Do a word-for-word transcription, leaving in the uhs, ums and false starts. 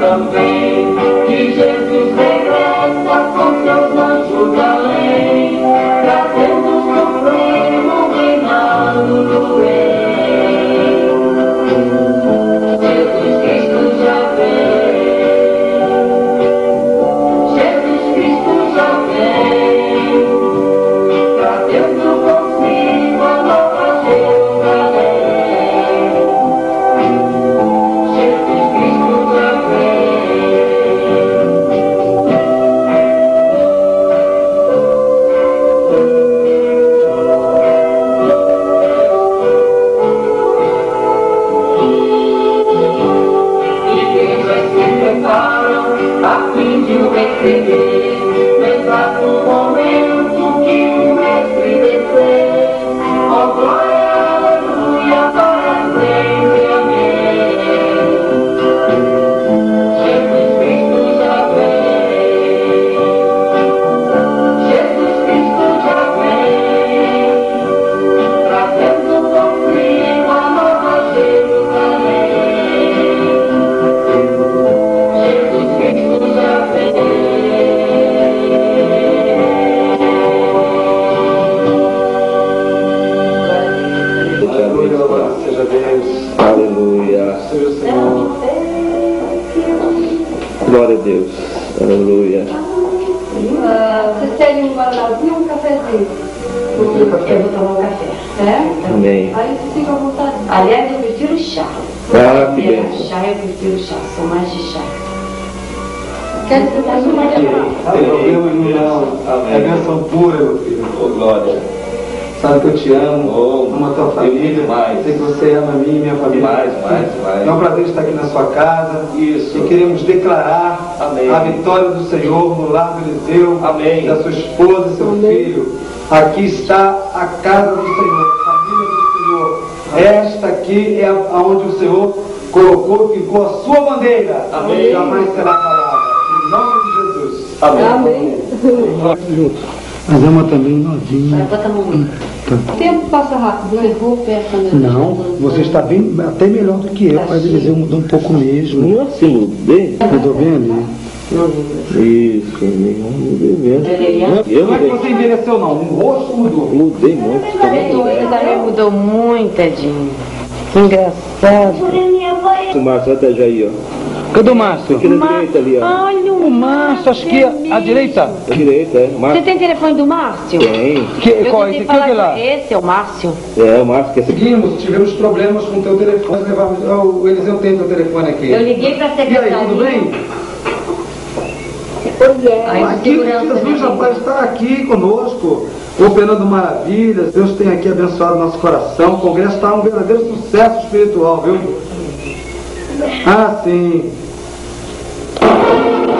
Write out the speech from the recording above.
também que Jesus regressa com seus anjos além, trazendo o supremo reinado do bem. Jesus Cristo já vem, Jesus Cristo já vem, trazendo consigo a nova Jerusalém. A fim de o receber, no exato momento que o Mestre descer. Ó glória, aleluia, para sempre, amém. Jesus Cristo já vem, Jesus Cristo já vem, trazendo consigo a nova Jerusalém. Seja Deus. Aleluia. Seja o Senhor. Glória a Deus. Aleluia. Uh, vocês querem um guaranazinho ou um cafezinho? Eu vou tomar um café. É? Amém. Aí vocês ficam à vontade. Aliás, eu prefiro chá. Ah, que É, bem. chá, eu prefiro chá. Sou mais de chá. Quer que mais uma? Não tem problema nenhum, não. É bênção pura, meu filho. Oh, glória. Sabe que eu te amo, Oh, amo a tua família, demais. sei que você ama a mim e minha família. Mais, mais, mais. É um prazer estar aqui na sua casa. Isso. E queremos declarar Amém. a vitória do Senhor no lar do Eliseu, Amém. da sua esposa e seu Amém. filho. Aqui está a casa do Senhor, a família do Senhor. Esta aqui é aonde o Senhor colocou e ficou a sua bandeira. Amém. Jamais será parada. Em nome de Jesus. Amém. Amém. Mas ama também novinha. Bota a mão. O tempo passa rápido, né? Vou perto, né? Não, você está bem, até melhor do que eu. O Padre Eliseu mudou um pouco mesmo. Não assim, mudei? Mudou bem ali. Isso, nenhum mudei mesmo. Eu Não é que mudei. você envelheceu, não. O rosto mudou. Mudei muito. ficou muito Você leve. também mudou muito, Edinho. Que engraçado. O Márcio até já aí, ó. Cadê o Márcio? Aqui na direita ali, ó. Olha O Márcio, acho que à direita. À direita, é. O Você Márcio tem telefone do Márcio? tem. Que, Eu qual, tentei esse falar aqui ou com lá? esse, é o Márcio. É, o Márcio que é esse aqui. Seguimos, tivemos problemas com o teu telefone. Nós levamos, oh, o Eliseu tem teu telefone aqui. Eu liguei pra E aí, secretaria. tudo bem? Aí o Aqui, segurança Jesus me rapaz está aqui conosco, operando maravilhas. Deus tem aqui abençoado nosso coração. O congresso está um verdadeiro sucesso espiritual, viu? Ah, sim.